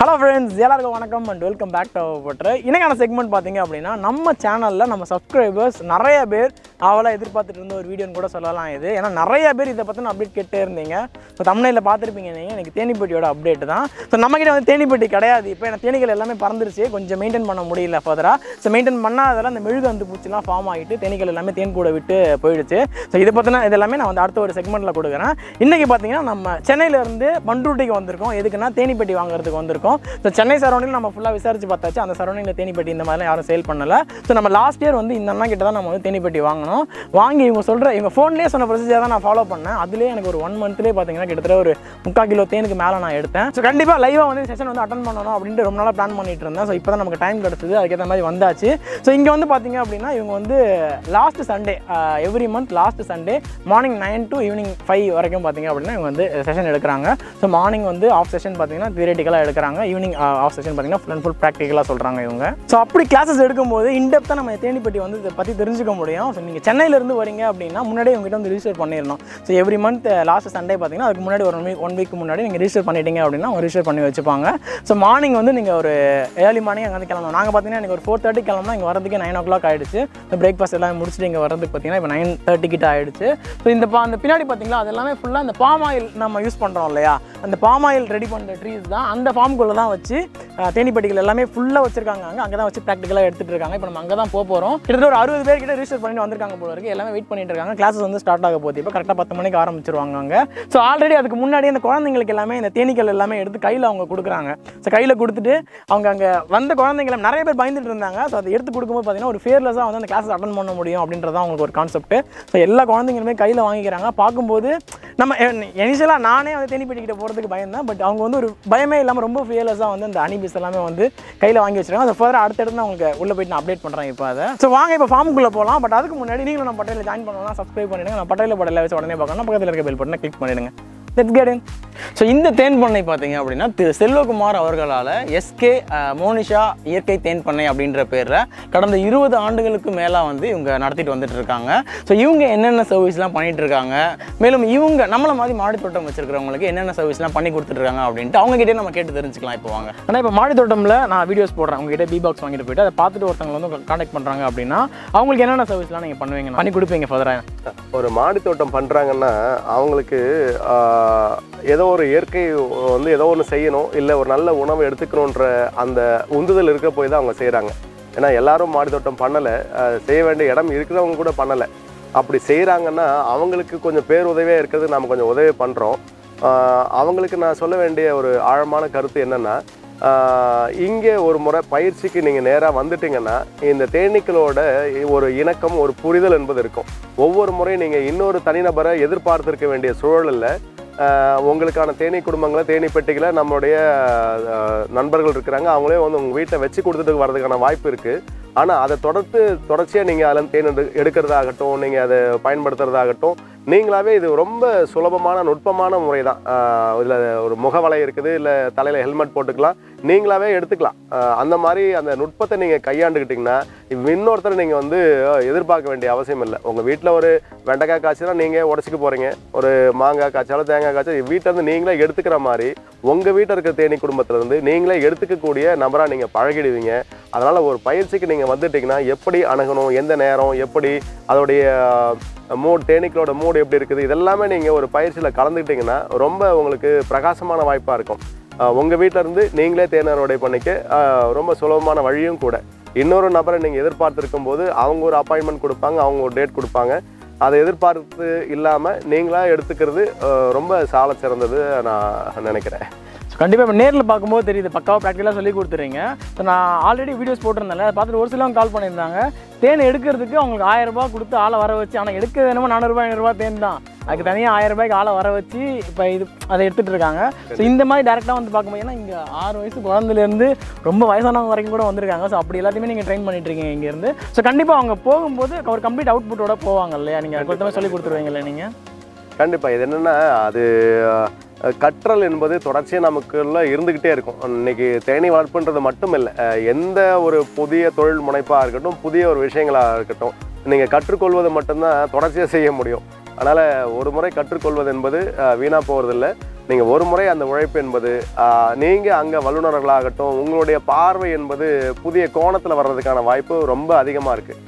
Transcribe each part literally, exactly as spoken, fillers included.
Hello friends, எல்லாருக்கும் வணக்கம் and welcome back to our Pattarai. இன்னைக்கான செக்மெண்ட் பாத்தீங்க அப்படினா நம்ம சேனல்ல நம்ம சப்ஸ்கிரைபர்ஸ் நிறைய பேர் அவளை எதிர்பார்த்துட்டு இருந்த ஒரு வீடியோன்னு கூட சொல்லலாம் இது. ஏன்னா நிறைய பேர் இத பத்தின அப்டேட் கேட்டே இருந்தீங்க. சோ thumbnailல பாத்திருப்பீங்க நீங்க. எனக்கு தேனிப்பட்டியோட அப்டேட் தான். சோ நம்ம கிட்ட வந்து தேனிப்பட்டி கிடையாது. இப்போ என்ன தேனிகள் எல்லாமே பறந்துருச்சு. கொஞ்சம் மெயின்टेन பண்ண முடியல ஃபர்தரா. சோ மெயின்टेन பண்ணாததால அந்த மெழுகு வந்து பூச்சிலாம் ஃபார்ம் ஆயிட்டு தேனிகள் எல்லாமே தேன் கூட விட்டு போயிடுச்சு. சோ இத பத்தின இதெல்லாம் நான் வந்து அடுத்த ஒரு செக்மெண்ட்ல கொடுக்கிறேன். இன்னைக்கு பாத்தீங்கன்னா நம்ம சென்னையில இருந்து பண்ருட்டிக்கு வந்திருக்கோம். எதுக்குன்னா தேனிப்பட்டி வாங்குறதுக்கு வந்திருக்கோம். So சென்னை சரௌண்டிங்ல நம்ம ஃபுல்லா விசாரிச்சு பார்த்தாச்சு. அந்த சரௌண்டிங்ல தேனிப்பட்டி இந்த மாதிரி யாரும் சேல் பண்ணல. சோ நம்ம லாஸ்ட் இயர் வந்து இந்த அண்ணா கிட்ட தான் நம்ம வந்து தேனிப்பட்டி வாங்கணும். வாங்கி இவங்க சொல்ற இவங்க ஃபோன்லயே சொன்ன ப்ரொசீஜர் தான் நான் ஃபாலோ பண்ணேன். அதுலயே எனக்கு ஒரு ஒன் மந்த்லயே பாத்தீங்கன்னா கிட்டத்தட்ட ஒரு முக்கால் கிலோ தேனுக்கு மேல நான் எடுத்தேன். சோ கண்டிப்பா லைவா வந்து செஷன் வந்து அட்டெண்ட் பண்ணணும் அப்படினு ரொம்ப நாளா பிளான் பண்ணிட்டு இருந்தேன். சோ இப்போதான் நமக்கு டைம் கிடைச்சது. அதுக்கு ஏத்த மாதிரி வந்தாச்சு. சோ இங்க வந்து பாத்தீங்க அப்படினா இவங்க வந்து last Sunday every month last Sunday morning nine to evening five வரைக்கும் பாத்தீங்க அப்படினா இவங்க வந்து செஷன் எடுக்கறாங்க. சோ மார்னிங் வந்து ஆஃப் செஷன் பாத்தீங்கன்னா தியரிட்டிக்கலா எடுக்கறாங்க. ஈவினிங் ஆஃப் செஷன் பாத்தீங்கன்னா ஃபுல் அண்ட் ஃபுல் பிராக்டிகலா சொல்றாங்க இவங்க. சோ அப்படி கிளாसेस எடுக்கும்போது இன்டெப்தா நம்ம தேனிப்பட்டி வந்து இத பத்தி தெரிஞ்சுக்க முடியும். சோ நீங்க சென்னையில இருந்து வரீங்க அப்படினா முன்னாடியே உங்க கிட்ட வந்து ரெஜிஸ்டர் பண்ணிரணும். So every month last Sunday பாத்தீங்கன்னா அதுக்கு முன்னாடி ஒரு வீக் ஒன் வீக் முன்னாடி நீங்க ரெஜிஸ்டர் பண்ணிட்டீங்க அப்படினா அவங்க ரெஜிஸ்டர் பண்ணி வச்சுப்பாங்க. சோ மார்னிங் வந்து நீங்க ஒரு ஏர்லி மார்னிங் அங்க வந்து கிளம்பணும். நாங்க பாத்தீங்கன்னா எனக்கு ஒரு ஃபோர் தேர்ட்டி கிளம்பனா இங்க வரதுக்கு நைன் ஓ கிளாக் ஆயிடுச்சு. பிரேக்ஃபாஸ்ட் எல்லாம் முடிச்சிட்டு இங்க வரதுக்கு பாத்தீங்கன்னா இப்போ நைன் தேர்ட்டி கிட்ட ஆயிடுச்சு. சோ இந்த அந்த பின்னாடி பாத்தீங்களா அது எல்லாமே ஃபுல்லா அந்த பாம் ஆயில் நம்ம யூஸ் பண்றோம் இல்லையா, அந்த பாம் ஆயில் ரெடி பண்ற ட்ரீஸ் தான். அந்த ஃபார்ம் குள்ள தான் வச்சு தேனிப்பட்டிகள் எல்லாமே ஃபுல்லா வச்சிருக்காங்க. அங்க அங்க தான் வச்சு பிராக்டிகலா எடுத்துட்டு இருக்காங்க. இப்போ நம்ம அங்க தான் போக போறோம். கிட்டத்தட்ட ஒரு அறுபது பேர் கிட்ட ரெஜிஸ்டர் பண்ணிட்டு வந்திருக்காங்க போல இருக்கு. எல்லாமே வெயிட் பண்ணிட்டு இருக்காங்க. கிளாसेस வந்து ஸ்டார்ட் ஆக போகுது. இப்போ கரெக்ட்டா பத்து மணிக்கு ஆரம்பிச்சிருவாங்க அங்க. சோ ஆல்ரெடி அதுக்கு முன்னாடி அந்த குழந்தைங்களுக்கு எல்லாமே இந்த தேனீக்கள் எல்லாமே எடுத்து கையில அவங்க கொடுக்குறாங்க. சோ கையில கொடுத்துட்டு அவங்க அங்க வந்த குழந்தைங்க நிறைய பேர் பயந்துட்டு இருந்தாங்க. சோ அதை எடுத்து கொடுக்கும்போது பாத்தீங்கன்னா ஒரு ஃபியர்லெஸ்ஸா வந்து அந்த கிளாसेस அட்டெண்ட் பண்ண முடியும் அப்படின்றத அவங்களுக்கு ஒரு கான்செப்ட். சோ எல்லா குழந்தைங்களுமே கையில வாங்கிக்கிறாங்க. பார்க்கும்போது நம்ம இனிஷியலா நானே வந்து தேனிப்பட்டி கிட்ட போறதுக்கு பயந்தேன். பட் அவங்க வந்து ஒரு பயமே இல்லாம ரொம்ப ஃபியர்லெஸ்ஸா வந்து அந்த அனிபிஸ் எல்லாமே வந்து கையில வாங்கி வச்சிருக்காங்க. அதை ஃபர்தர் அடுத்தடுத்து நான் உங்களுக்கு உள்ள போயிட்டு நான் அப்டேட் பண்றேன் இப்போ அதை. ஸோ வாங்க இப்போ ஃபார்முக்குள்ள போகலாம். பட் அதுக்கு முன்னாடி நீங்களும் நம்ம பட்டையில ஜாயின் பண்ணலாம், சப்ஸ்கிரைப் பண்ணிடுங்க. நான் பட்டையில பட்டையில வச்சு உடனே பார்க்கணும். பக்கத்தில் இருக்க பெல் பட்டனை கிளிக் பண்ணிடுங்க. Let's get in. ஸோ இந்த தேன் பண்ணை பார்த்தீங்க அப்படின்னா திரு செல்வகுமார் அவர்களால் எஸ்கே மோனிஷா இயற்கை தேன் பண்ணை அப்படின்ற பேரில் கடந்த இருபது ஆண்டுகளுக்கு மேலே வந்து இவங்க நடத்திட்டு வந்துட்டு இருக்காங்க. ஸோ இவங்க என்னென்ன சர்வீஸ்லாம் பண்ணிட்டு இருக்காங்க, மேலும் இவங்க நம்மளை மாதிரி மாடி தோட்டம் வச்சிருக்கிறவங்களுக்கு என்னென்ன சர்வீஸ்லாம் பண்ணி கொடுத்துட்ருக்காங்க அப்படின்ட்டு அவங்ககிட்டே நம்ம கேட்டு தெரிஞ்சுக்கலாம். இப்போ வாங்க. ஆனால் இப்போ மாடி தோட்டமில் நான் வீடியோஸ் போடுறேன். அவங்ககிட்ட பி பாக்ஸ் வாங்கிட்டு போயிட்டு அதை பார்த்துட்டு ஒருத்தவங்க வந்து கான்டாக்ட் பண்ணுறாங்க அப்படின்னா அவங்களுக்கு என்னென்ன சர்வீஸ்லாம் நீங்கள் பண்ணுவீங்க, பண்ணி கொடுப்பீங்க ஃபர்தராக? ஒரு மாடி தோட்டம் பண்ணுறாங்கன்னா அவங்களுக்கு ஏதோ ஒரு இயற்கை வந்து ஏதோ ஒன்று செய்யணும், இல்லை ஒரு நல்ல உணவு எடுத்துக்கணுன்ற அந்த உந்துதல் இருக்க போய் தான் அவங்க செய்கிறாங்க. ஏன்னா எல்லாரும் மாடி தோட்டம் பண்ணலை, செய்ய வேண்டிய இடம் இருக்கிறவங்க கூட பண்ணலை. அப்படி செய்கிறாங்கன்னா அவங்களுக்கு கொஞ்சம் பேருதவியாக இருக்கிறது நாம் கொஞ்சம் உதவி பண்ணுறோம். அவங்களுக்கு நான் சொல்ல வேண்டிய ஒரு ஆழமான கருத்து என்னென்னா, இங்கே ஒரு முறை பயிற்சிக்கு நீங்கள் நேராக வந்துட்டிங்கன்னா இந்த தேனீக்களோட ஒரு இணக்கம் ஒரு புரிதல் என்பது இருக்கும். ஒவ்வொரு முறையும் நீங்கள் இன்னொரு தனிநபரை எதிர்பார்த்துருக்க வேண்டிய சூழலில் உங்களுக்கான தேனீ குடும்பங்களை தேனீ பெட்டிகளை நம்மளுடைய நண்பர்கள் இருக்கிறாங்க, அவங்களே வந்து உங்கள் வீட்டை வச்சு கொடுத்துட்டு வர்றதுக்கான வாய்ப்பு இருக்குது. ஆனால் அதை தொடர்ந்து தொடர்ச்சியாக நீங்கள் அதில் தேன் எடு எடுக்கிறதாகட்டும் நீங்கள் அதை பயன்படுத்துகிறதாகட்டும் நீங்களாகவே இது ரொம்ப சுலபமான நுட்பமான முறை தான். இதில் ஒரு முகவலை இருக்குது, இல்லை தலையில் ஹெல்மெட் போட்டுக்கலாம், நீங்களாகவே எடுத்துக்கலாம். அந்த மாதிரி அந்த நுட்பத்தை நீங்கள் கையாண்டுக்கிட்டிங்கன்னா இன்னொருத்தரை நீங்கள் வந்து எதிர்பார்க்க வேண்டிய அவசியம் இல்லை. உங்கள் வீட்டில் ஒரு வெண்டைக்காய் காய்ச்சினா நீங்கள் உடச்சிக்க போகிறீங்க, ஒரு மாங்காய் காய்ச்சாலும் தேங்காய் காய்ச்சாலும் வீட்டிலேருந்து நீங்களே எடுத்துக்கிற மாதிரி உங்கள் வீட்டில் இருக்கிற தேனீ குடும்பத்திலேருந்து நீங்களே எடுத்துக்கக்கூடிய நபராக நீங்கள் பழகிடுவீங்க. அதனால் ஒரு பயிற்சிக்கு நீங்கள் வந்துட்டிங்கன்னா எப்படி அணுகணும், எந்த நேரம், எப்படி அதோடைய மூட் தேனீக்களோட மூடு எப்படி இருக்குது, இதெல்லாமே நீங்கள் ஒரு பயிற்சியில் கலந்துக்கிட்டிங்கன்னா ரொம்ப உங்களுக்கு பிரகாசமான வாய்ப்பாக இருக்கும். உங்கள் வீட்டிலேருந்து நீங்களே தேனரோடைய பண்ணிக்க ரொம்ப சுலபமான வழியும் கூட. இன்னொரு நபரை நீங்கள் எதிர்பார்த்துருக்கும் போது அவங்க ஒரு அப்பாயின்மெண்ட் கொடுப்பாங்க, அவங்க ஒரு டேட் கொடுப்பாங்க. அதை எதிர்பார்த்து இல்லாமல் நீங்களாக எடுத்துக்கிறது ரொம்ப சால சிறந்தது நான் நினைக்கிறேன். கண்டிப்பாக இப்போ நேரில் பார்க்கும்போது தெரியுது, பக்காவாக ப்ராக்டிக்கலாக சொல்லி கொடுத்துறீங்க. ஸோ நான் ஆல்ரெடி வீடியோஸ் போட்டிருந்தேன், அதை பார்த்துட்டு ஒரு சிலவங்க கால் பண்ணியிருந்தாங்க. தேன் எடுக்கிறதுக்கு அவங்களுக்கு ஆயிரம் ரூபாய் கொடுத்து ஆளை வர வச்சு, ஆனால் எடுக்க வேணுமோ நானூறுபா ஐநூறுரூவா தேன் தான், அதுக்கு தனியாக ஆயிரம் ரூபாய்க்கு ஆளை வர வச்சு இப்போ இது அதை எடுத்துகிட்டு இருக்காங்க. ஸோ இந்த மாதிரி டேரெக்டாக வந்து பார்க்கும்போது ஏன்னா இங்கே ஆறு வயசு குழந்தைலேருந்து ரொம்ப வயசானவங்க வரைக்கும் கூட வந்திருக்காங்க. ஸோ அப்படி எல்லாத்தையுமே நீங்கள் ட்ரெயின் பண்ணிட்டு இருக்கீங்க இங்கேருந்து. ஸோ கண்டிப்பாக அவங்க போகும்போது ஒரு கம்ப்ளீட் அவுட்புட்டோட போவாங்க இல்லையா, நீங்கள் கொடுத்தமே சொல்லி கொடுத்துருவீங்களே நீங்கள்? கண்டிப்பாக. இது என்னென்னா அது கற்றல் என்பது தொடர்ச்சியாக நமக்குள்ள இருந்துக்கிட்டே இருக்கும். இன்றைக்கி தேனீ வளர்ப்புன்றது மட்டும் இல்லை, எந்த ஒரு புதிய தொழில் முனைப்பாக இருக்கட்டும், புதிய ஒரு விஷயங்களாக இருக்கட்டும், நீங்கள் கற்றுக்கொள்வது மட்டும்தான் தொடர்ச்சியாக செய்ய முடியும். அதனால் ஒரு முறை கற்றுக்கொள்வது என்பது வீணாக போகிறதில்ல. நீங்கள் ஒரு முறை அந்த உழைப்பு என்பது நீங்கள் அங்கே வல்லுநர்களாகட்டும், உங்களுடைய பார்வை என்பது புதிய கோணத்தில் வர்றதுக்கான வாய்ப்பு ரொம்ப அதிகமாக இருக்குது.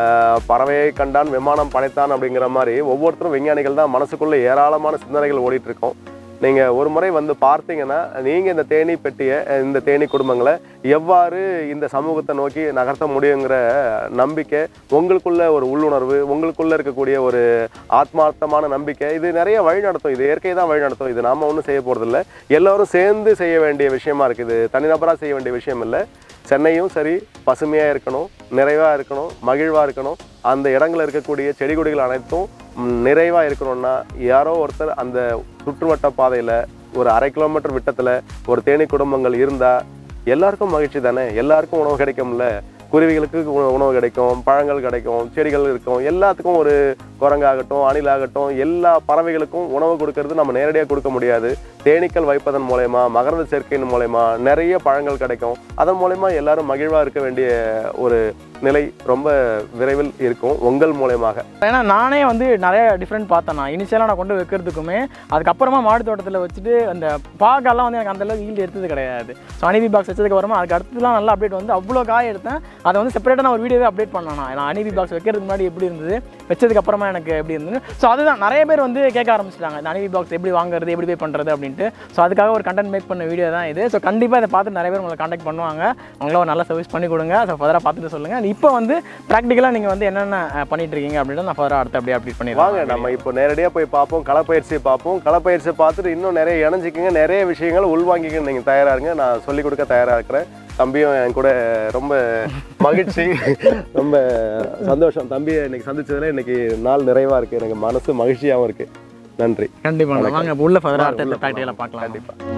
பறவையை கண்டான் விமானம் படைத்தான் அப்படிங்கிற மாதிரி ஒவ்வொருத்தரும் விஞ்ஞானிகள் தான், மனசுக்குள்ளே ஏராளமான சிந்தனைகள் ஓடிட்டுருக்கோம். நீங்கள் ஒரு முறை வந்து பார்த்தீங்கன்னா நீங்கள் இந்த தேனீ பெட்டியை, இந்த தேனீ குடும்பங்களை எவ்வாறு இந்த சமூகத்தை நோக்கி நகர்த்த முடியுங்கிற நம்பிக்கை, உங்களுக்குள்ள ஒரு உள்ளுணர்வு, உங்களுக்குள்ளே இருக்கக்கூடிய ஒரு ஆத்மார்த்தமான நம்பிக்கை, இது நிறைய வழி நடத்தும். இது இயற்கை தான் வழி நடத்தும். இது நாம் ஒன்றும் செய்ய போகிறதில்ல, எல்லோரும் சேர்ந்து செய்ய வேண்டிய விஷயமா இருக்குது. தனிநபராக செய்ய வேண்டிய விஷயம் இல்லை. சென்னையும் சரி பசுமையாக இருக்கணும், நிறைவாக இருக்கணும், மகிழ்வாக இருக்கணும். அந்த இடங்களில் இருக்கக்கூடிய செடி கொடிகள் அனைத்தும் நிறைவாக இருக்கணும்னா யாரோ ஒருத்தர் அந்த சுற்றுவட்ட பாதையில் ஒரு அரை கிலோமீட்டர் விட்டத்தில் ஒரு தேனீ குடும்பங்கள் இருந்தால் எல்லாருக்கும் மகிழ்ச்சி தானே. எல்லாருக்கும் உணவு கிடைக்கும்ல. குருவிகளுக்கு உணவு கிடைக்கும், பழங்கள் கிடைக்கும், செடிகள் இருக்கும். எல்லாத்துக்கும் ஒரு குரங்காகட்டும், அணிலாகட்டும், எல்லா பறவைகளுக்கும் உணவு கொடுக்கறது நம்ம நேரடியாக கொடுக்க முடியாது. தேனீக்கள் வைப்பதன் மூலயமா, மகரந்த சேர்க்கையின் மூலயமா நிறைய பழங்கள் கிடைக்கும். அதன் மூலயமா எல்லாரும் மகிழ்வாக இருக்க வேண்டிய ஒரு நிலை ரொம்ப விரைவில் இருக்கும் உங்கள் மூலயமாக. ஏன்னா நானே வந்து நிறைய டிஃப்ரெண்ட் பார்த்தேன். நான் இனிஷியலாக நான் கொண்டு வைக்கிறதுக்குமே அதுக்கப்புறமா மாடி தோட்டத்தில் வச்சுட்டு அந்த பாக்கெல்லாம் வந்து எனக்கு அந்தளவுக்கு ஈல்டு எடுத்தது கிடையாது. ஸோ அனிபி பாக்ஸ் வச்சதுக்கு அப்புறமா அதுக்கு அடுத்துலாம் நல்லா அப்டேட் வந்து அவ்வளோ காய் எடுத்தேன். அதை வந்து செப்பரேட்டாக நான் ஒரு வீடியோவே அப்டேட் பண்ணேன். நான் அனிபி பாக்ஸ் வைக்கிறதுக்கு முன்னாடி எப்படி இருந்தது, வச்சதுக்கு அப்புறமா எனக்கு எப்படி இருந்தது. ஸோ அதுதான் நிறைய பேர் வந்து கேட்க ஆரம்பிச்சிட்டாங்க, இந்த அனிபி பாக்ஸ் எப்படி வாங்குறது, எப்படி பே பண்ணுறது அப்படின்ட்டு. ஸோ அதுக்காக ஒரு கண்டென்ட் மேக் பண்ண வீடியோ தான் இது. ஸோ கண்டிப்பாக இதை பார்த்து நிறைய பேர் உங்களை கான்டாக்ட் பண்ணுவாங்க. அவங்கள ஒரு நல்ல சர்வீஸ் பண்ணி கொடுங்க. ஸோ ஃபர்தராக பார்த்துட்டு சொல்லுங்கள். இப்போ வந்து ப்ராக்டிக்கலாக நீங்கள் வந்து என்னென்ன பண்ணிட்டு இருக்கீங்க அப்படின்னா நான் ஃபர்தராக அடுத்து அப்படியே அப்டேட் பண்ணிடுவாங்க. நம்ம இப்போ நேரடியாக போய் பார்ப்போம், களப்பயிற்சியை பார்ப்போம். களப்பயிற்சியை பார்த்துட்டு இன்னும் நிறைய இணைஞ்சிக்கிங்க, நிறைய விஷயங்கள் உள்வாங்கிக்க நீங்கள் தயாராக இருங்க. நான் சொல்லிக் கொடுக்க தயாராக இருக்கிறேன். தம்பியும் என் கூட ரொம்ப மகிழ்ச்சி, ரொம்ப சந்தோஷம். தம்பியை இன்னைக்கு சந்திச்சதுல இன்னைக்கு நாள் நிறைவாக இருக்குது. எனக்கு மனசு மகிழ்ச்சியாகவும் இருக்குது. நன்றி. கண்டிப்பாக வாங்க உள்ள ஃபர்தராக அடுத்த ப்ராக்டிக்கலாக பார்க்கலாம். கண்டிப்பாக.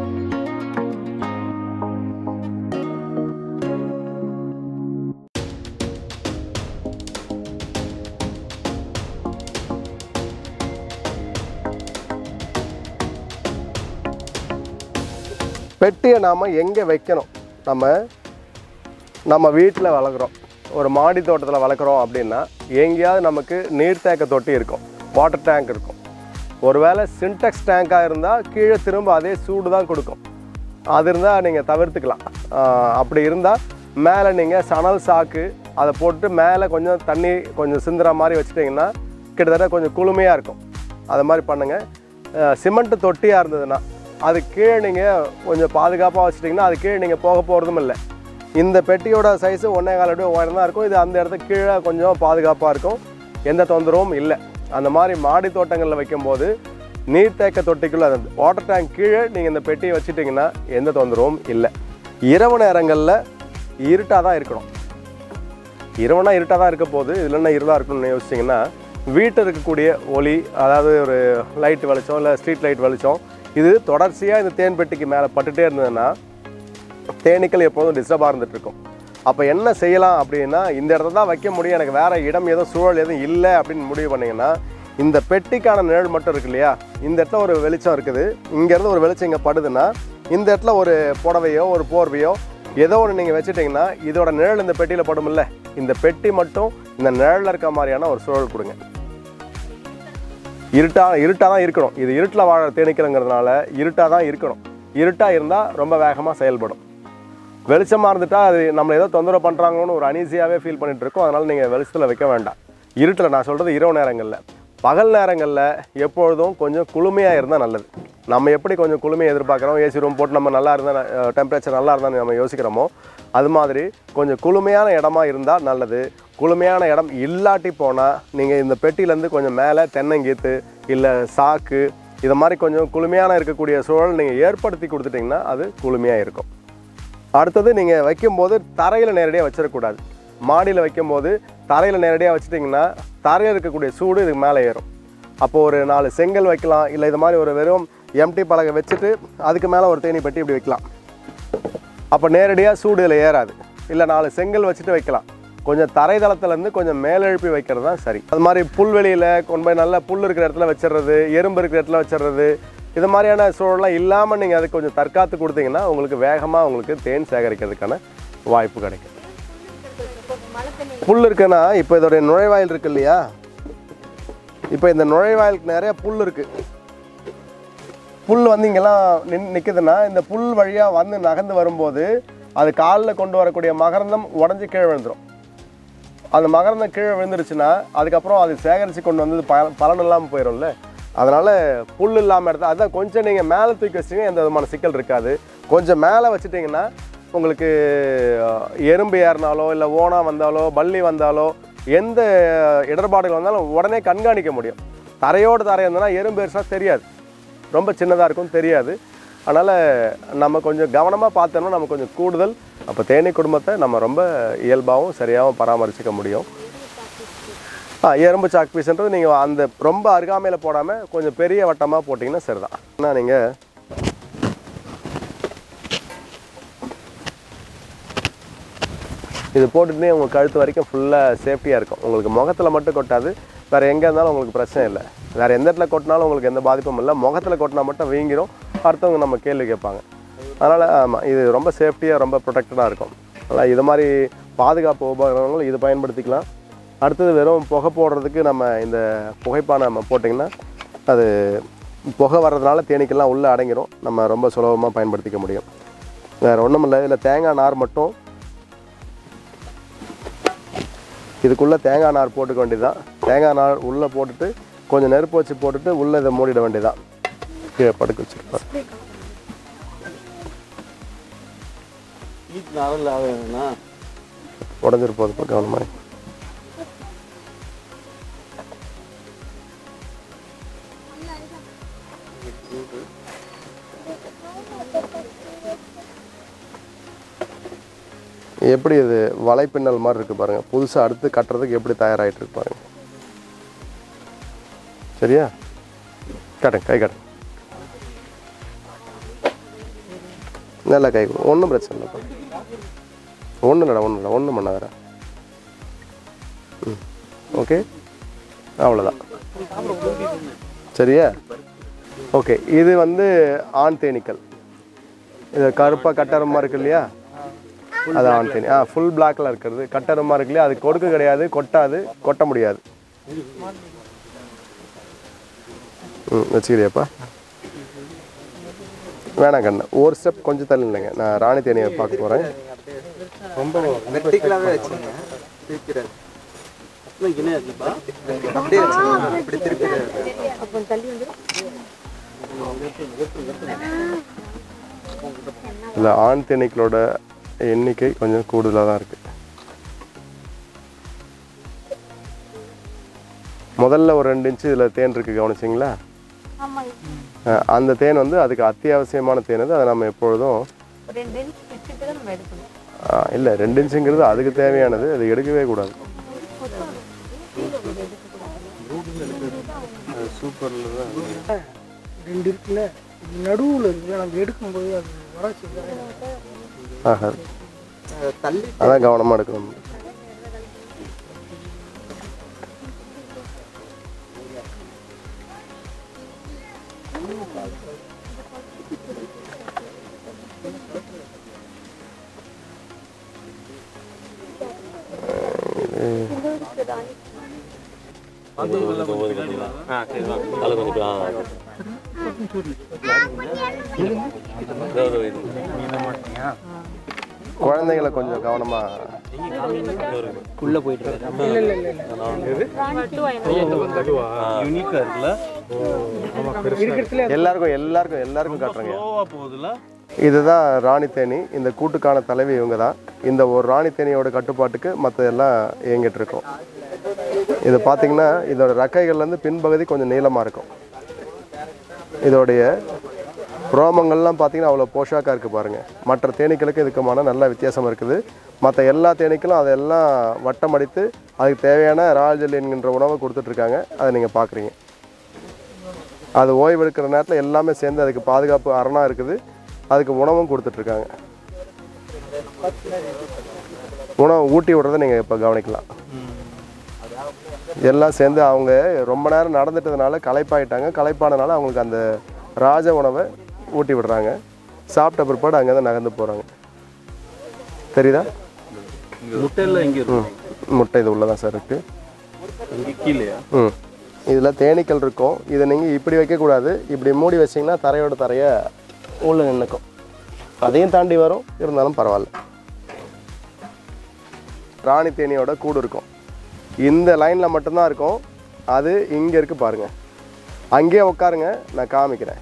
பெட்டியை நாம் எங்கே வைக்கணும்? நம்ம நம்ம வீட்டில் வளர்க்குறோம், ஒரு மாடி தோட்டத்தில் வளர்க்குறோம் அப்படின்னா எங்கேயாவது நமக்கு நீர்த்தேக்க தொட்டி இருக்கும், வாட்டர் டேங்க் இருக்கும். ஒருவேளை சின்டெக்ஸ் டேங்காக இருந்தால் கீழே திரும்ப அதே சூடு தான் கொடுக்கும். அது இருந்தால் நீங்கள் தவிர்த்துக்கலாம். அப்படி இருந்தால் மேலே நீங்கள் சணல் சாக்கு அதை போட்டு மேலே கொஞ்சம் தண்ணி கொஞ்சம் சிந்துற மாதிரி வச்சுட்டிங்கன்னா கிட்டத்தட்ட கொஞ்சம் குளுமையாக இருக்கும். அது மாதிரி பண்ணுங்கள். சிமெண்ட்டு தொட்டியாக இருந்ததுன்னா அது கீழே நீங்கள் கொஞ்சம் பாதுகாப்பாக வச்சுட்டிங்கன்னா அது கீழே நீங்கள் போக போகிறதும் இல்லை. இந்த பெட்டியோட சைஸு ஒன்றே கால் அடி உயரம் தான் இருக்கும். இது அந்த இடத்துக்கு கீழே கொஞ்சம் பாதுகாப்பாக இருக்கும், எந்த தொந்தரவும் இல்லை. அந்த மாதிரி மாடி தோட்டங்களில் வைக்கும்போது நீர்த்தேக்க தொட்டிக்குள்ளே அந்த வாட்டர் டேங்க் கீழே நீங்கள் இந்த பெட்டியை வச்சுட்டிங்கன்னா எந்த தொந்தரவும் இல்லை. இரவு நேரங்களில் இருட்டாக தான் இருக்கணும். இரவுனா இருட்டாக தான் இருக்க போது இதில் என்ன இருளாக இருக்கணும்னு யோசிச்சிங்கன்னா வீட்டில் இருக்கக்கூடிய ஒளி, அதாவது ஒரு லைட் வெளிச்சம் இல்லை ஸ்ட்ரீட் லைட் வெளிச்சம், இது தொடர்ச்சியாக இந்த தேன் பெட்டிக்கு மேலே பட்டுகிட்டே இருந்ததுன்னா தேனீக்கள் எப்போதும் டிஸ்டர்பாக இருந்துகிட்ருக்கும். அப்போ என்ன செய்யலாம் அப்படின்னா, இந்த இடத்துல தான் வைக்க முடியும், எனக்கு வேறு இடம் எதுவும் சூழல் எதுவும் இல்லை அப்படின்னு முடிவு பண்ணிங்கன்னா இந்த பெட்டிக்கான நிழல் மட்டும் இருக்கு இல்லையா, இந்த இடத்துல ஒரு வெளிச்சம் இருக்குது, இங்கேருந்து ஒரு வெளிச்சம் இங்கே படுதுன்னா இந்த இடத்துல ஒரு புடவையோ ஒரு போர்வையோ ஏதோ ஒன்று நீங்கள் வச்சுட்டிங்கன்னா இதோட நிழல் இந்த பெட்டியில் படுமில்ல, இந்த பெட்டி மட்டும் இந்த நிழலில் இருக்க மாதிரியான ஒரு சூழல் கொடுங்க. இருட்டாக இருட்டாக தான் இருக்கணும். இது இருட்டில் வாழ தேனீக்கள்ங்கிறதுனால இருட்டாக தான் இருக்கணும். இருட்டாக இருந்தால் ரொம்ப வேகமாக செயல்படும். வெளிச்சமாக இருந்துட்டால் அது நம்மளை ஏதோ தொந்தரவு பண்ணுறாங்கன்னு ஒரு அனீசியாகவே ஃபீல் பண்ணிகிட்டு இருக்கோம். அதனால் நீங்கள் வெளிச்சத்தில் வைக்க வேண்டாம். இருட்டில், நான் சொல்கிறது இரவு நேரங்களில். பகல் நேரங்களில் எப்பொழுதும் கொஞ்சம் குளுமையாக இருந்தால் நல்லது. நம்ம எப்படி கொஞ்சம் குளுமையை எதிர்பார்க்குறோம், ஏசி ரூம் போட்டு நம்ம நல்லா இருந்தால் டெம்பரேச்சர் நல்லா இருந்தால் நம்ம யோசிக்கிறோமோ அது மாதிரி கொஞ்சம் குளுமையான இடமா இருந்தால் நல்லது. குளுமையான இடம் இல்லாட்டி போனால் நீங்கள் இந்த பெட்டியிலேருந்து கொஞ்சம் மேலே தென்னங்கீத்து இல்லை சாக்கு இது மாதிரி கொஞ்சம் குளுமையான இருக்கக்கூடிய சூழல் நீங்கள் ஏற்படுத்தி கொடுத்துட்டிங்கன்னா அது குளுமையாக இருக்கும். அடுத்தது நீங்கள் வைக்கும்போது தரையில் நேரடியாக வச்சிடக்கூடாது. மாடியில் வைக்கும்போது தரையில் நேரடியாக வச்சுட்டிங்கன்னா தரையில் இருக்கக்கூடிய சூடு இதுக்கு மேலே ஏறும். அப்போது ஒரு நாலு செங்கல் வைக்கலாம், இல்லை இது மாதிரி ஒரு வெறும் எம்டி பலகை வச்சுட்டு அதுக்கு மேலே ஒரு தேனி பெட்டி இப்படி வைக்கலாம். அப்போ நேரடியாக சூடு இதில் ஏறாது. இல்லை நாலு செங்கல் வச்சுட்டு வைக்கலாம். கொஞ்சம் தரைதளத்துலேருந்து கொஞ்சம் மேலெழுப்பி வைக்கிறது தான் சரி. அது மாதிரி புல்வெளியில் கொண்டு போய் நல்லா புல் இருக்கிற இடத்துல வச்சிடுறது, எறும்பு இருக்கிற இடத்துல வச்சிடுறது, இது மாதிரியான சூழலாம் இல்லாமல் நீங்கள் அதுக்கு கொஞ்சம் தற்காத்து கொடுத்தீங்கன்னா உங்களுக்கு வேகமாக உங்களுக்கு தேன் சேகரிக்கிறதுக்கான வாய்ப்பு கிடைக்கும். புல் இருக்குன்னா இப்போ இதோடைய நுழைவாயில் இருக்கு இல்லையா, இப்போ இந்த நுழைவாயிலுக்கு நிறைய புல் இருக்குது. புல் வந்து இங்கெல்லாம் நின் நிற்குதுன்னா இந்த புல் வழியாக வந்து நகர்ந்து வரும்போது அது காலில் கொண்டு வரக்கூடிய மகரந்தம் உடஞ்சி கீழே விழுந்துடும். அந்த மகரந்தம் கீழே விழுந்துருச்சுன்னா அதுக்கப்புறம் அது சேகரித்து கொண்டு வந்து ப பலன் இல்லாமல் போயிடும்ல. அதனால் புல் இல்லாமல் இடத்துல அதான் கொஞ்சம் நீங்கள் மேலே தூக்கி வச்சிட்டிங்கன்னா எந்த விதமான சிக்கல் இருக்காது. கொஞ்சம் மேலே வச்சுட்டிங்கன்னா உங்களுக்கு எறும்பு ஏறினாலோ இல்லை ஓனா வந்தாலோ பல்லி வந்தாலோ எந்த இடர்பாடுகள் வந்தாலும் உடனே கண்காணிக்க முடியும். தரையோடு தரை இருந்ததுன்னா எறும்பு ஏறினா தெரியாது, ரொம்ப சின்னதாக இருக்கும் தெரியாது. அதனால் நம்ம கொஞ்சம் கவனமாக பார்த்தோம்னா நம்ம கொஞ்சம் கூடுதல் அப்போ தேனீ குடும்பத்தை நம்ம ரொம்ப இயல்பாகவும் சரியாகவும் பராமரிச்சிக்க முடியும். ஆ எறும்பு சாக் பீஸ்ன்றது நீங்கள் அந்த ரொம்ப அருகாமையில் போடாமல் கொஞ்சம் பெரிய வட்டமாக போட்டிங்கன்னா சரிதான். ஏன்னா நீங்கள் இது போட்டுட்டுனே உங்கள் கழுத்து வரைக்கும் ஃபுல்லாக சேஃப்டியாக இருக்கும். உங்களுக்கு முகத்தில் மட்டும் கொட்டாது, வேறு எங்கே இருந்தாலும் உங்களுக்கு பிரச்சனை இல்லை. வேறு எந்த இடத்துல கொட்டினாலும் உங்களுக்கு எந்த பாதிப்பும் இல்லை. முகத்தில் கொட்டினா மட்டும் வீங்கிரும், அடுத்தவங்க நம்ம கேள்வி கேட்பாங்க. அதனால் ஆமாம் இது ரொம்ப சேஃப்டியாக ரொம்ப ப்ரொடெக்டடாக இருக்கும். அதனால் இது மாதிரி பாதுகாப்பு உபகரணங்கள் இது பயன்படுத்திக்கலாம். அடுத்தது வெறும் புகை போடுறதுக்கு நம்ம இந்த புகைப்பானை நம்ம போட்டிங்கன்னா அது புகை வர்றதுனால தேனீக்கெல்லாம் உள்ளே அடங்கிடும், நம்ம ரொம்ப சுலபமாக பயன்படுத்திக்க முடியும். வேறு ஒன்றும் இல்லை. இதில் தேங்காய் நார் மட்டும் இதுக்குள்ளே தேங்காய் நார் போட்டுக்க வேண்டியதுதான். தேங்காய் நார் உள்ளே போட்டுட்டு கொஞ்சம் நெருப்பு வச்சு போட்டுட்டு உள்ளே இதை மூடிட வேண்டியதான். கீழே படுக்க வச்சுருப்பேன். உடஞ்சிருப்போது இப்போ கவனமாக. எப்படி இது வலைப்பின்னல் மாதிரி இருக்குது பாருங்கள். புதுசாக அடுத்து கட்டுறதுக்கு எப்படி தயாராகிட்டு இருக்கு பாருங்கள். சரியா? காட்டுங்க, கை காட்டுங்க. நல்லா கை ஒன்றும் பிரச்சனை இல்லைப்பா. ஒன்றும் இல்லைடா ஒன்றும் இல்லை ஒன்றும் பண்ண வேற. ம் ஓகே அவ்வளோதான். சரியா? ஓகே. இது வந்து ஆண் தேனீக்கள். இது கருப்பாக கட்டரமாக இருக்கு இல்லையா, அது ஆண் தேனி. ஆ ஃபுல் பிளாக்கில் இருக்கிறது கட்டரமாக இருக்கு இல்லையா, அது கொடுக்க கிடையாது, கொட்டாது, கொட்ட முடியாது. ம் வச்சுக்கிறியாப்பா? வேணாம் கண்ணு, ஒரு ஸ்டெப் கொஞ்சம் தள்ளி இல்லைங்க. நான் ராணி தேனியை பார்க்க போகிறேன். ரொம்ப வெர்டிகலாகவே வச்சுருங்க. இல்லை ஆண் தேனீக்களோட எண்ணிக்கை கொஞ்சம் கூடுதலாக தான் இருக்குது. முதல்ல ஒரு ரெண்டு இன்ச்சு இதில் தேன் இருக்குது, கவனிச்சிங்களா? அந்த தேன் வந்து அதுக்கு அத்தியாவசியமான தேன். அது அதை நம்ம எப்பொழுதும் இல்லை ரெண்டு இன்ச்சுங்கிறது அதுக்கு தேவையானது, அது எடுக்கவே கூடாது. சூப்பரில் தான் ரெண்டு இருக்குல்ல, நடுவில் இருக்குல்ல, நம்ம எடுக்கும்போது அது வராச்சு. ஆஹா அதான் கவனமாக எடுக்கணும். குழந்தைகளை கொஞ்சம் கவனமா உள்ள போயிட்டு எல்லாருக்கும் எல்லாருக்கும் எல்லாருக்கும் காட்டுறாங்க. இதுதான் ராணி தேனி. இந்த கூட்டுக்கான தலைவி இவங்க தான். இந்த ஒரு ராணி தேனியோட கட்டுப்பாட்டுக்கு மற்ற எல்லாம் இயங்கிட்டு இருக்கோம். இது பார்த்தீங்கன்னா இதோட ரெக்கைகள்லேருந்து பின்பகுதி கொஞ்சம் நீளமாக இருக்கும். இதோடைய ரோமங்கள்லாம் பார்த்தீங்கன்னா அவ்வளோ போஷாக்காக இருக்குது பாருங்கள். மற்ற தேனீக்களுக்கு இதுக்குமான நல்ல வித்தியாசம் இருக்குது. மற்ற எல்லா தேனீக்களும் அதெல்லாம் வட்டம் அடித்து அதுக்கு தேவையான ராஜல் என்கின்ற உணவை கொடுத்துட்ருக்காங்க. அதை நீங்கள் பார்க்குறீங்க. அது ஓய்வு எடுக்கிற நேரத்தில் எல்லாமே சேர்ந்து அதுக்கு பாதுகாப்பு அரணாக இருக்குது. அதுக்கு உணவும் கொடுத்துட்ருக்காங்க. உணவு ஊட்டி விடுறதை நீங்கள் இப்போ கவனிக்கலாம். எல்லாம் சேர்ந்து அவங்க ரொம்ப நேரம் நடந்துட்டதுனால களைப்பாயிட்டாங்க. களைப்பானதுனால அவங்களுக்கு அந்த ராஜ உணவை ஊட்டி விடுறாங்க. சாப்பிட்ட பிற்பாடு அங்கே தான் நகர்ந்து போகிறாங்க. தெரியுதா? முட்டையில் எங்கே இருக்கும்? முட்டை இது உள்ளதான் சார் இருக்குது. கீழே ம் இதில் தேனீக்கள் இருக்கும். இதை நீங்கள் இப்படி வைக்கக்கூடாது. இப்படி மூடி வச்சிங்கன்னா தரையோட தரையை உள்ளே நின்றுக்கும். அதையும் தாண்டி வரும், இருந்தாலும் பரவாயில்ல. ராணி தேனியோட கூடு இருக்கும். இந்த லைனில் மட்டும்தான் இருக்கும். அது இங்கே இருக்குது பாருங்கள். அங்கேயே உட்காருங்க, நான் காமிக்கிறேன்.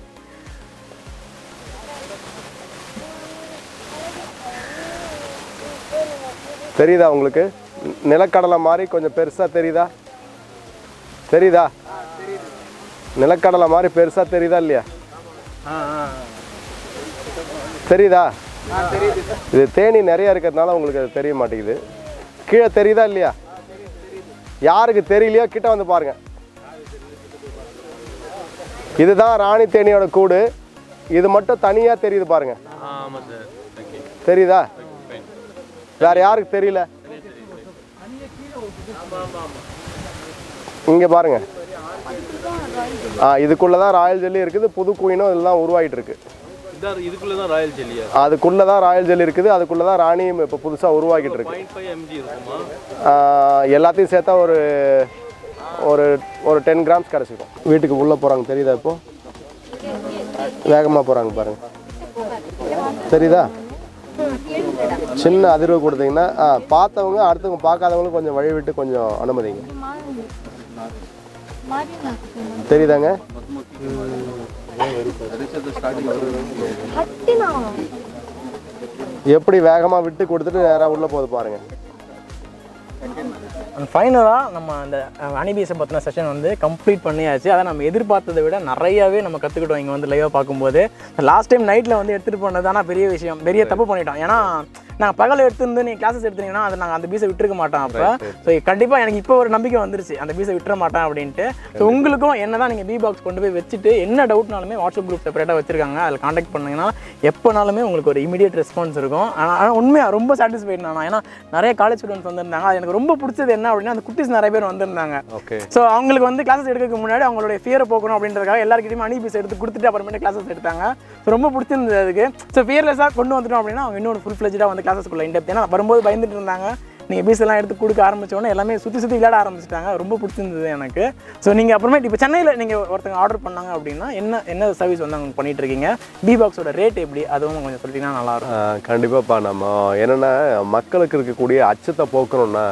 தெரியுதா உங்களுக்கு? நிலக்கடலை மாதிரி கொஞ்சம் பெருசாக தெரியுதா? தெரியுதா? நிலக்கடலை மாதிரி பெருசாக தெரியுதா இல்லையா? தெரியுதா? இது தேனி நிறையா இருக்கிறதுனால உங்களுக்கு அது தெரிய மாட்டேங்குது. கீழே தெரியுதா இல்லையா? யாருக்கு தெரியலையோ கிட்ட வந்து பாருங்க. இதுதான் ராணி தேனியோட கூடு. இது மட்டும் தனியாக தெரியுது பாருங்க. தெரியுதா? வேற யாருக்கு தெரியல? இங்கே பாருங்க. ஆ இதுக்குள்ளதான் ராயல் ஜெல்லி இருக்குது. புது குயினும் இதெல்லாம் உருவாகிட்டு இருக்கு. இதுக்குள்ளதான் ராயல் ஜெல்லி அதுக்குள்ளதான் ராயல் ஜெல்லி இருக்குது. அதுக்குள்ளதான் ராணியும் இப்போ புதுசாக உருவாக்கிட்டு இருக்கு. எல்லாத்தையும் சேர்த்தா ஒரு ஒரு ஒரு டென் கிராம்ஸ் கிடச்சிக்கும். வீட்டுக்கு உள்ளே போகிறாங்க. தெரியுதா? இப்போ வேகமாக போகிறாங்க பாருங்க. தெரியுதா? சின்ன அதிர்வு கொடுத்தீங்கன்னா ஆ பார்த்தவங்க அடுத்தவங்க பார்க்காதவங்களும் கொஞ்சம் வழி விட்டு கொஞ்சம் அனுமதிங்க. தெரியுதாங்க? எப்படி வேகமாக விட்டு கொடுத்துட்டு நேராக உள்ளே போகுது பாருங்க. ஃபைனலாக நம்ம அந்த ஹனிபீஸை பற்றின செஷன் வந்து கம்ப்ளீட் பண்ணியாச்சு. அதை நம்ம எதிர்பார்த்ததை விட நிறையாவே நம்ம கற்றுக்கிட்டோம் இங்கே வந்து லைவாக பார்க்கும்போது. லாஸ்ட் டைம் நைட்டில் வந்து எடுத்துகிட்டு போனது ஆனால் பெரிய விஷயம், பெரிய தப்பு பண்ணிட்டோம். ஏன்னா நாங்கள் பகல் எடுத்துருந்து நீங்கள் கிளாஸஸ் எடுத்தீங்கன்னா அதை நாங்கள் அந்த பீஸை விட்டுருக்க மாட்டோம். அப்போ ஸோ கண்டிப்பாக எனக்கு இப்போ ஒரு நம்பிக்கை வந்துருச்சு அந்த பீஸை விட்டுற மாட்டேன் அப்படின்ட்டு. ஸோ உங்களுக்கும் என்ன தான் நீங்கள் பி பாக்ஸ் கொண்டு போய் வச்சுட்டு என்ன டவுட்னாலுமே வாட்ஸ்அப் குரூப் செப்பரேட்டாக வச்சிருக்காங்க. அதில் காண்டாக்ட் பண்ணிங்கன்னா எப்போனாலுமே உங்களுக்கு ஒரு இமீடியட் ரெஸ்பான்ஸ் இருக்கும். ஆனால் உண்மையாக ரொம்ப சாட்டிஸ்ஃபைட் நான். ஏன்னா நிறைய காலேஜ் ஸ்டூடெண்ட்ஸ் வந்திருந்தாங்க. அது எனக்கு ரொம்ப பிடிச்சது என்ன அப்படின்னா அந்த குட்டீஸ் நிறைய பேர் வந்திருந்தாங்க. ஓகே. ஸோ அவங்களுக்கு வந்து கிளாஸஸ் எடுக்கிறதுக்கு முன்னாடி அவங்களுடைய ஃபியரை போக்கணும் அப்படின்றதுக்காக எல்லாருக்கிட்டையும் ஹனி பீஸ் எடுத்து கொடுத்துட்டு அப்புறமேட்டு கிளாஸஸ் எடுத்தாங்க. ஸோ ரொம்ப பிடிச்சிருந்தது அதுக்கு. ஸோ ஃபியர்லெஸ்ஸாக கொண்டு வந்துட்டோம் அப்படின்னா அவங்க இன்னொரு ஃபுல் ஃப்ளெஜ்டாக வந்து கிளாஸஸ்க்குள்ள இன்டெப்த். ஏன்னா வரும்போது பயந்துட்டு இருந்தாங்க. நீங்கள் பீஸ் எல்லாம் எடுத்து கொடுக்க ஆரம்பித்தோன்னே எல்லாமே சுற்றி சுற்றி விளையாட ஆரம்பிச்சிட்டாங்க. ரொம்ப பிடிச்சிருந்தது எனக்கு. ஸோ நீங்கள் அப்புறமேட்டு இப்போ சென்னையில் நீங்கள் ஒருத்தங்க ஆர்டர் பண்ணாங்க அப்படின்னா என்ன என்ன சர்வீஸ் வந்து அவங்க பண்ணிட்டு இருக்கீங்க? பி பாக்ஸோட ரேட் எப்படி, அதுவும் கொஞ்சம் சொல்லிட்டீங்கன்னா நல்லாயிருக்கும். கண்டிப்பாப்பா. நம்ம என்னென்னா மக்களுக்கு இருக்கக்கூடிய அச்சத்தை போக்கணும்னா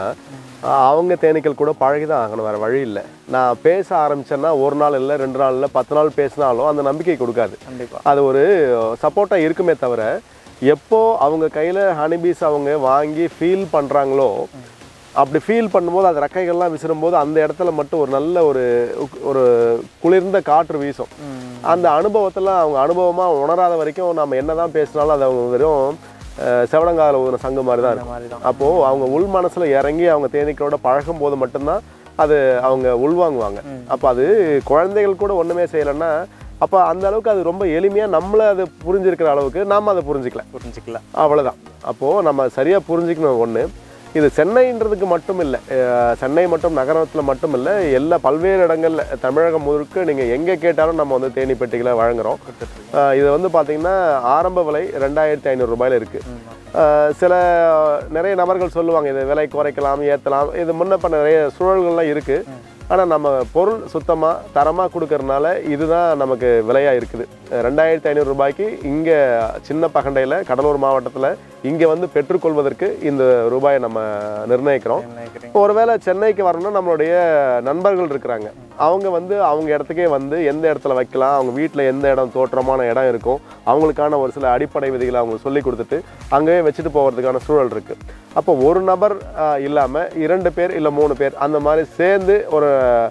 அவங்க தேனீக்கள் கூட பழகி தான் ஆகணும். வேறு வழி இல்லை. நான் பேச ஆரம்பித்தேன்னா ஒரு நாள் இல்லை, ரெண்டு நாள் இல்லை, பத்து நாள் பேசினாலும் அந்த நம்பிக்கை கொடுக்காது. கண்டிப்பாக அது ஒரு சப்போர்ட்டாக இருக்குமே தவிர எப்போ அவங்க கையில் ஹனிபீஸ் அவங்க வாங்கி ஃபீல் பண்ணுறாங்களோ அப்படி ஃபீல் பண்ணும்போது அது ரெக்கைகள்லாம் விசிறும்போது அந்த இடத்துல மட்டும் ஒரு நல்ல ஒரு ஒரு குளிர்ந்த காற்று வீசும். அந்த அனுபவத்தில் அவங்க அனுபவமாக உணராத வரைக்கும் நம்ம என்ன தான் பேசினாலும் அது அவங்க வெறும் செவடங்கால ஒரு சங்கு மாதிரி தான் இருக்கும். அப்போது அவங்க உள் மனசில் இறங்கி அவங்க தேனீக்களோட பழகும் போது மட்டும்தான் அது அவங்க உள்வாங்குவாங்க. அப்போ அது குழந்தைகள் கூட ஒன்றுமே செய்யலைன்னா அப்போ அந்த அளவுக்கு அது ரொம்ப எளிமையாக நம்மளை அது புரிஞ்சிருக்கிற அளவுக்கு நாம் அதை புரிஞ்சிக்கல புரிஞ்சிக்கல அவ்வளோதான். அப்போது நம்ம சரியாக புரிஞ்சிக்கணும். ஒன்று இது சென்னைன்றதுக்கு மட்டும் இல்லை, சென்னை மட்டும் நகரத்தில் மட்டும் இல்லை, எல்லா பல்வேறு இடங்களில் தமிழகம் முழுக்க நீங்கள் எங்கே கேட்டாலும் நம்ம வந்து தேனி பெட்டிகளை வழங்குகிறோம். இது வந்து பார்த்திங்கன்னா ஆரம்ப விலை ரெண்டாயிரத்தி ஐநூறு ரூபாயில் இருக்குது. சில நிறைய நபர்கள் சொல்லுவாங்க இது விலை குறைக்கலாம், ஏற்றலாம். இது முன்ன பண்ண நிறைய சூழல்கள்லாம் இருக்குது. ஆனால் நம்ம பொருள் சுத்தமாக தரமாக கொடுக்கறதுனால இதுதான் நமக்கு விலையாக இருக்குது. ரெண்டாயிரத்தி ஐநூறு ரூபாய்க்கு இங்கே சின்ன பகண்டையில் கடலூர் மாவட்டத்தில் இங்கே வந்து பெற்றுக்கொள்வதற்கு இந்த ரூபாயை நம்ம நிர்ணயிக்கிறோம். ஒருவேளை சென்னைக்கு வரணும்னா நம்மளுடைய நண்பர்கள் இருக்கிறாங்க. அவங்க வந்து அவங்க இடத்துக்கே வந்து எந்த இடத்துல வைக்கலாம், அவங்க வீட்டில் எந்த இடம் தோற்றமான இடம் இருக்கும், அவங்களுக்கான ஒரு சில அடிப்படை விதிகளை அவங்க சொல்லி கொடுத்துட்டு அங்கேயே வச்சுட்டு போகிறதுக்கான சூழல் இருக்குது. அப்போ ஒரு நபர் இல்லாமல் இரண்டு பேர் இல்லை மூணு பேர் அந்த மாதிரி சேர்ந்து ஒரு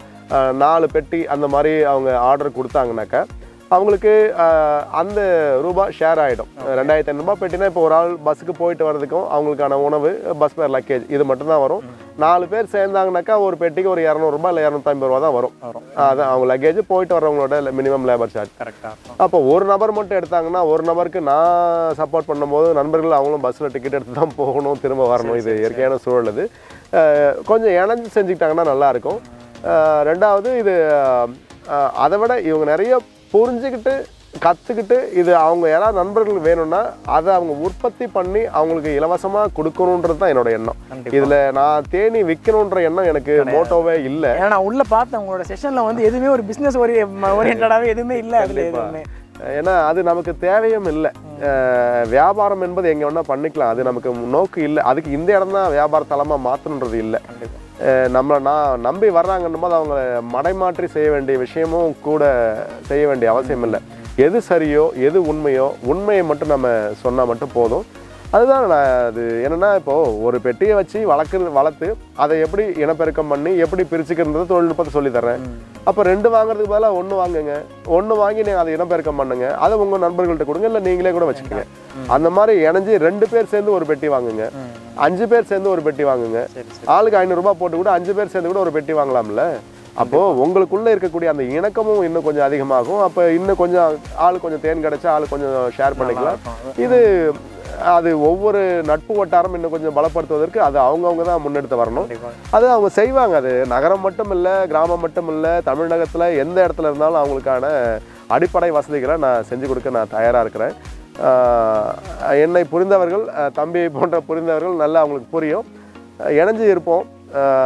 நாலு பெட்டி அந்த மாதிரி அவங்க ஆர்டர் கொடுத்தாங்கனாக்கா அவங்களுக்கு அந்த ரூபா ஷேர் ஆகிடும். ரெண்டாயிரத்தி ஐநூறுபா பெட்டினா இப்போ ஒரு ஆள் பஸ்ஸுக்கு போயிட்டு வர்றதுக்கும் அவங்களுக்கான உணவு, பஸ் பேர், லக்கேஜ் இது மட்டும்தான் வரும். நாலு பேர் சேர்ந்தாங்கனாக்கா ஒரு பெட்டிக்கு ஒரு இரநூறுபா இல்லை இரநூத்தம்பது ரூபா தான் வரும். அதான் அவங்க லக்கேஜ் போயிட்டு வர்றவங்களோட மினிமம் லேபர் சார்ஜ். கரெக்டாக. அப்போ ஒரு நபர் மட்டும் எடுத்தாங்கன்னா ஒரு நபருக்கு நான் சப்போர்ட் பண்ணும்போது நண்பர்கள் அவங்களும் பஸ்ஸில் டிக்கெட் எடுத்து தான் போகணும், திரும்ப வரணும். இது இயற்கையான சூழல். இது கொஞ்சம் இணைஞ்சு செஞ்சுக்கிட்டாங்கன்னா நல்லாயிருக்கும். ரெண்டாவது இது அதை விட இவங்க நிறைய புரிஞ்சுக்கிட்டு கற்றுக்கிட்டு இது அவங்க யாராவது நண்பர்கள் வேணும்னா அதை அவங்க உற்பத்தி பண்ணி அவங்களுக்கு இலவசமாக கொடுக்கணுன்றது தான் என்னோட எண்ணம். இதில் நான் தேனி விற்கணுன்ற எண்ணம் எனக்கு மோட்டோவே இல்லை. ஏன்னா நான் உள்ளே பார்த்தேன் உங்களோட செஷனில் வந்து எதுவுமே ஒரு பிஸ்னஸ் ஓரி ஓரியன்டாகவே எதுவுமே இல்லை. அதில் எதுவுமே ஏன்னா அது நமக்கு தேவையும் இல்லை. வியாபாரம் என்பது எங்கே வேணால் பண்ணிக்கலாம், அது நமக்கு நோக்கு இல்லை. அதுக்கு இந்த இடம் தான் வியாபார தளமாக மாற்றணுன்றது இல்லை. நம்மளை நான் நம்பி வர்றாங்கன்னும் போது அவங்கள மடைமாற்றி செய்ய வேண்டிய விஷயமும் கூட செய்ய வேண்டிய அவசியம் இல்லை. எது சரியோ எது உண்மையோ உண்மையை மட்டும் நம்ம சொன்னால் மட்டும் போதும். அதுதான் நான் அது என்னென்னா இப்போது ஒரு பெட்டியை வச்சு வளர்க்குறது வளர்த்து அதை எப்படி இனப்பெருக்கம் பண்ணி எப்படி பிரிச்சுக்கிறது தொழில்நுட்பத்தை சொல்லித்தரேன். அப்போ ரெண்டு வாங்குறதுக்கு பதிலாக ஒன்று வாங்குங்க, ஒன்று வாங்கி நீங்கள் அதை இனப்பெருக்கம் பண்ணுங்க, அதை உங்கள் நண்பர்கள்ட்ட கொடுங்க, இல்லை நீங்களே கூட வச்சுக்கோங்க. அந்த மாதிரி இணைஞ்சு ரெண்டு பேர் சேர்ந்து ஒரு பெட்டி வாங்குங்க, அஞ்சு பேர் சேர்ந்து ஒரு பெட்டி வாங்குங்க, ஆளுக்கு ஐநூறுரூபா போட்டு கூட அஞ்சு பேர் சேர்ந்து கூட ஒரு பெட்டி வாங்கலாம்ல. அப்போது உங்களுக்குள்ளே இருக்கக்கூடிய அந்த இணக்கமும் இன்னும் கொஞ்சம் அதிகமாகும். அப்போ இன்னும் கொஞ்சம் ஆள் கொஞ்சம் தேன் கிடச்சா ஆள் கொஞ்சம் ஷேர் பண்ணிக்கலாம். இது அது ஒவ்வொரு நட்பு வட்டாரம் இன்னும் கொஞ்சம் பலப்படுத்துவதற்கு அது அவங்கவுங்க தான் முன்னெடுத்து வரணும். அது அவங்க செய்வாங்க. அது நகரம் மட்டும் இல்லை, கிராமம் மட்டும் இல்லை, தமிழகத்தில் எந்த இடத்துல இருந்தாலும் அவங்களுக்கான அடிப்படை வசதிகளை நான் செஞ்சு கொடுக்க நான் தயாராக இருக்கிறேன். என்னை புரிந்தவர்கள், தம்பியை போன்ற புரிந்தவர்கள் நல்லா அவங்களுக்கு புரியும். இணைஞ்சு இருப்போம்.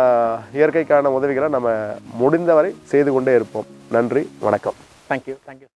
இயற்கைக்கான உதவிகளை நம்ம முடிந்தவரை செய்து கொண்டே இருப்போம். நன்றி, வணக்கம். Thank you thank you